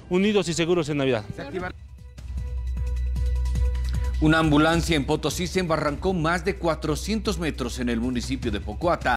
unidos y seguros en Navidad. Una ambulancia en Potosí se embarrancó más de 400 metros en el municipio de Pocoata.